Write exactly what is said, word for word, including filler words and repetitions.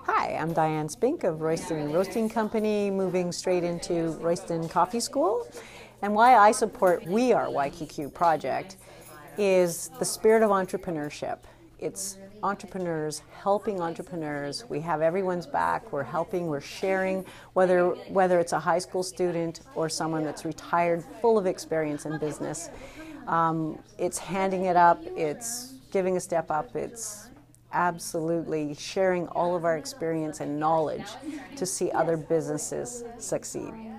Hi, I'm Dyan Spink of Royston Roasting Company, moving straight into Royston Coffee School. And why I support We Are Y Q Q project is the spirit of entrepreneurship. It's entrepreneurs helping entrepreneurs. We have everyone's back. We're helping, we're sharing, whether, whether it's a high school student or someone that's retired, full of experience in business. Um, it's handing it up, it's giving a step up, it's absolutely sharing all of our experience and knowledge to see other businesses succeed.